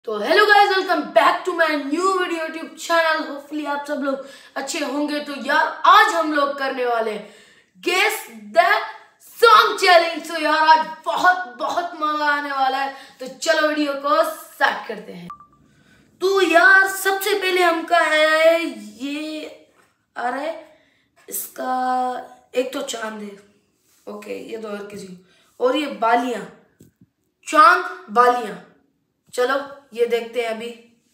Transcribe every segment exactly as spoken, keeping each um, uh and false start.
तो hello guys, welcome back to my new video YouTube channel. Hopefully आप सब लोग अच्छे होंगे। तो यार आज हम लोग करने वाले गेस द सॉन्ग चैलेंज। तो यार आज बहुत बहुत मजा आने वाला है। तो चलो वीडियो को स्टार्ट करते हैं। तो यार सबसे पहले हमका है ये आ रहा है, इसका एक तो चांद है, ओके ये तो हर किसी, और ये बालियां, चांद बालियां। चलो ये देखते हैं अभी।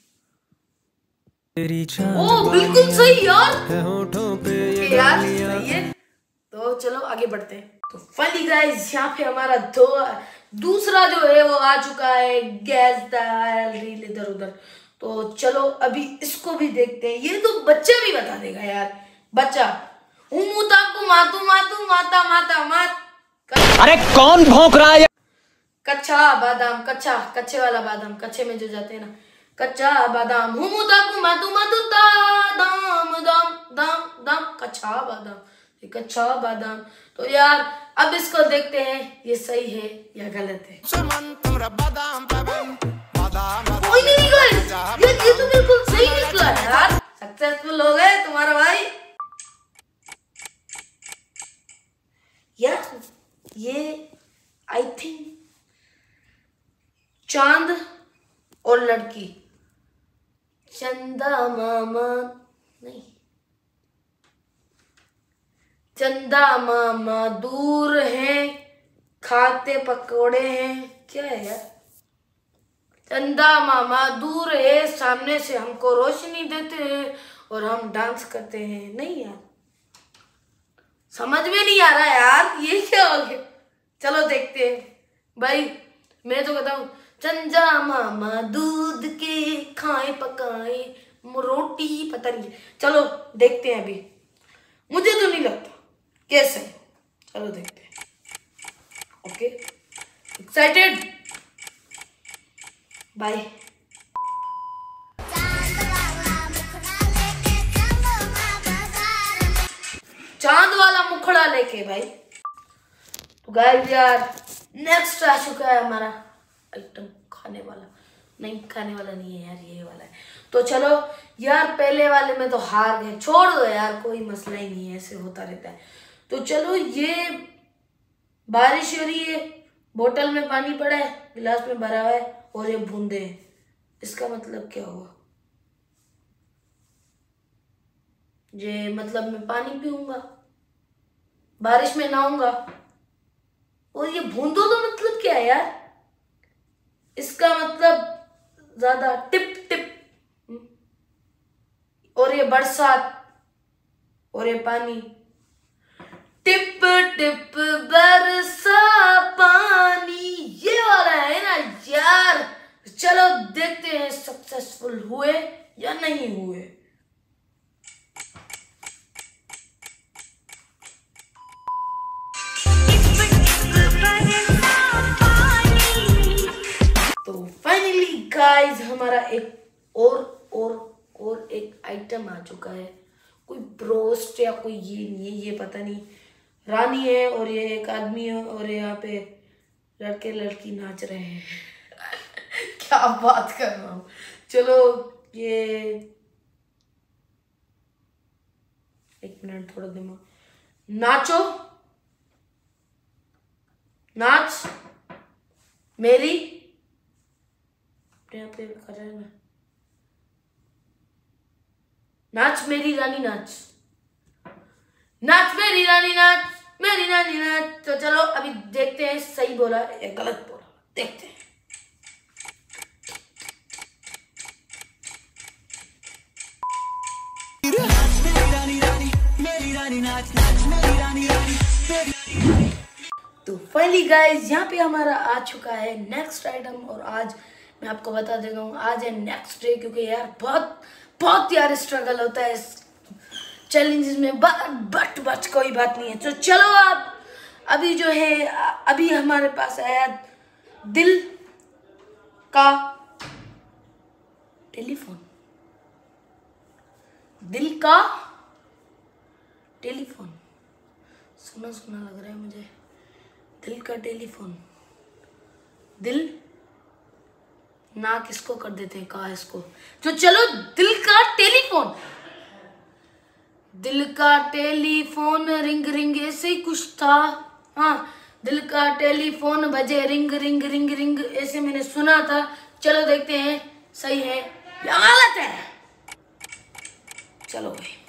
ओ बिल्कुल सही यार, ओके यार सही है। तो चलो आगे बढ़ते हैं। तो फाइनली गाइस यहाँ पे हमारा दो दूसरा जो है वो आ चुका है, गैस द रील इधर उधर। तो चलो अभी इसको भी देखते हैं। ये तो बच्चा भी बता देगा यार, बच्चा। उमुता को मातू मातू माता माता मात। अरे कौन भौंक रहा है? कच्चा बादाम, कच्चा कच्चे वाला बादाम, कच्चे में जो जाते हैं ना, कच्चा बादाम। हुमुता को मातू मातू ता दाम दाम दाम दाम, कच्चा बादाम, ये कच्चा बादाम। तो यार अब इसको देखते हैं ये सही है या गलत है। कोई नहीं गाइस, ये ये तो बिल्कुल सही निकला यार। सक्सेसफुल हो गए तुम्हारा भाई। यार ये आई थिंक चांद और लड़की, चंदा मामा नहीं, चंदा मामा दूर हैं, खाते पकोड़े हैं, क्या है यार? चंदा मामा दूर है, सामने से हमको रोशनी देते हैं और हम डांस करते हैं। नहीं यार, समझ में नहीं आ रहा यार, ये क्या हो गया? चलो देखते हैं भाई। मैं तो बताऊं, चंदा मामा दूध के खाए पकाए रोटी, पता नहीं। चलो देखते हैं अभी। मुझे तो नहीं लगता कैसे, चलो देखते हैं। Okay excited bye. चांद वाला मुखड़ा लेके भाई। तो गाइस यार नेक्स्ट आ चुका है हमारा आइटम, खाने वाला। नहीं खाने वाला नहीं है यार, ये वाला है। तो चलो यार पहले वाले में तो हार गए, छोड़ दो यार, कोई मसला ही नहीं है, ऐसे होता रहता है। तो चलो ये बारिश हो रही है, बोतल में पानी पड़ा है, गिलास में भरा हुआ है और ये बूंदे हैं। इसका मतलब क्या हुआ? ये मतलब मैं पानी पीऊंगा, बारिश में नहाऊंगा, और ये बूंदों तो मतलब क्या है यार? इसका मतलब ज्यादा टिप टिप, और ये बरसात, और ये पानी। टिप टिप बरसा पानी, ये वाला है ना यार। चलो देखते हैं सक्सेसफुल हुए या नहीं हुए। तो फाइनली गाइस हमारा एक और और और एक आइटम आ चुका है। कोई ब्रोस्ट या कोई ये नहीं है, ये पता नहीं। रानी है और ये एक आदमी है और यहाँ पे लड़के लड़की नाच रहे हैं। क्या बात कर रहा हूँ। चलो ये एक मिनट, थोड़ा दिमाग, नाचो नाच मेरी, यहाँ पे कर रहे हैं ना, नाच मेरी रानी नाच, नाच मेरी रानी नाच, मेरी रानी नाच। तो चलो अभी देखते हैं सही बोला या गलत बोला, देखते हैं। तो फाइनली गाइस यहाँ पे हमारा आ चुका है नेक्स्ट आइटम, और आज मैं आपको बता देता हूँ आज है नेक्स्ट डे, क्योंकि यार बहुत बहुत यार स्ट्रगल होता है इस चैलेंजेस में, बट बट बट कोई बात नहीं है। तो चलो आप अभी जो है, अभी हमारे पास आया दिल का टेलीफोन, दिल का टेलीफोन, सुना सुना लग रहा है मुझे। दिल का टेलीफोन, दिल ना किसको कर देते हैं कहा इसको। तो चलो दिल का टेलीफोन, दिल का टेलीफोन रिंग रिंग ऐसे ही कुछ था। हाँ, दिल का टेलीफोन बजे रिंग रिंग रिंग रिंग ऐसे मैंने सुना था। चलो देखते हैं सही है या गलत है। चलो भाई,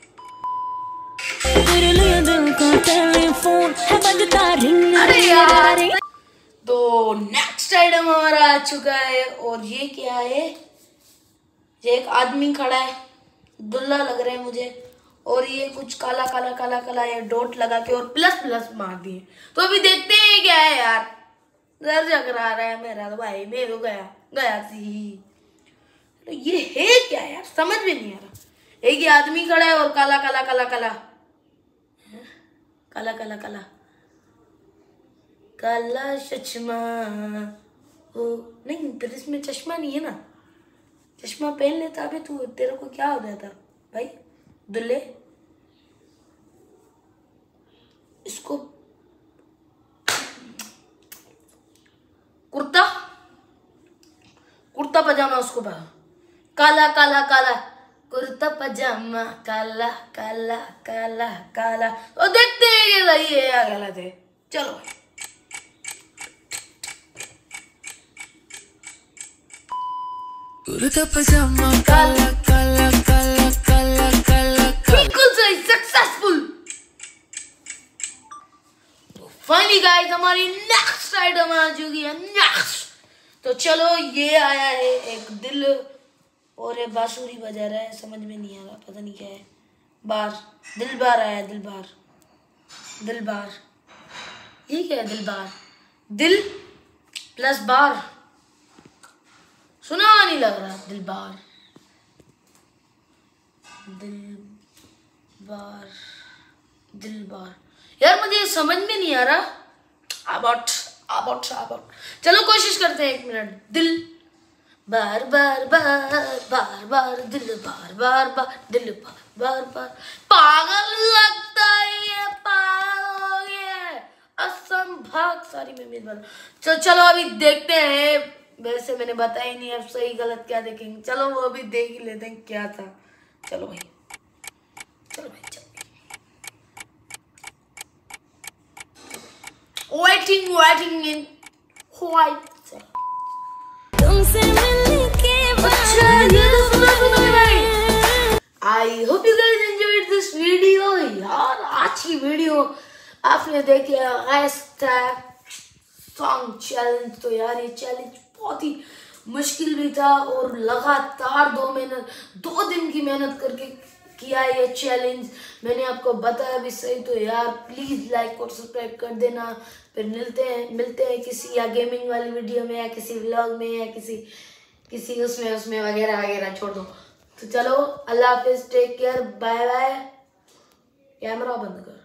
अरे यार, तो नेक्स्ट आइटम हमारा आ चुका है और ये क्या है, ये एक आदमी खड़ा है, दुल्ला लग रहा है मुझे, और ये कुछ काला काला काला काला ये डॉट लगा के और प्लस प्लस मार दिए। तो अभी देखते हैं क्या है यार, डर जग रहा है मेरा तो भाई, मैं तो गया गया सी। तो ये है क्या यार, समझ में नहीं आ रहा। एक ही आदमी खड़ा है और काला काला काला काला काला काला काला काला चश्मा, ओ नहीं फिर इसमें चश्मा नहीं है ना, चश्मा पहन लेता अभी तू, तेरे को क्या हो जाता भाई दुल्ले। इसको कुर्ता कुर्ता पजामा उसको पा, काला काला काला कुर्ता पजामा काला काला काला काला। और देखते हैं कि सही है या गलत है। चलो भाई, कुर्ता पजामा काला काला काला काला काला, बिल्कुल सही, सक्सेसफुल। तो फाइनली गाइस हमारी नेक्स्ट आइटम आ चुकी है, नेक्स्ट। तो चलो ये आया है एक दिल और ये बांसुरी बजा रहा है, समझ में नहीं आ रहा, पता नहीं क्या है। बार दिल बार आया, दिल बार दिल बार, ये क्या है दिल बार, दिल प्लस बार, सुना नहीं लग रहा, दिल बार दिल बार दिल बार, यार मुझे समझ में नहीं आ रहा। अबाउट अबाउट अबाउट चलो कोशिश करते हैं, एक मिनट। दिल बार बार बार बार बार दिल बार बार बार दिल बार बार बार, पागल लगता है ये, पागल हो गया, असंभव सारी मेमोरीज बन। तो चलो अभी देखते हैं, वैसे मैंने बताया ही नहीं, अब सही गलत क्या देखेंगे। चलो वो अभी देख ही लेते हैं क्या था। चलो भाई चलो भाई चलो, वेटिंग वेटिंग इन व्हाइट। तुमसे मिलने के I hope you guys enjoyed this video. यार आज की वीडियो आपने देखी हैशटैग सॉन्ग चैलेंज। तो यार ये चैलेंज बहुत ही मुश्किल भी था और लगातार दो मेहनत दो दिन की मेहनत करके किया ये चैलेंज। मैंने आपको बताया भी सही, तो यार प्लीज लाइक और सब्सक्राइब कर देना। फिर मिलते हैं मिलते हैं किसी या गेमिंग वाली वीडियो में, या किसी व्लॉग में, या किसी किसी उसमें उसमें वगैरह वगैरह छोड़ दो। तो चलो अल्लाह हाफिज, take care, bye bye. Camera बंद कर।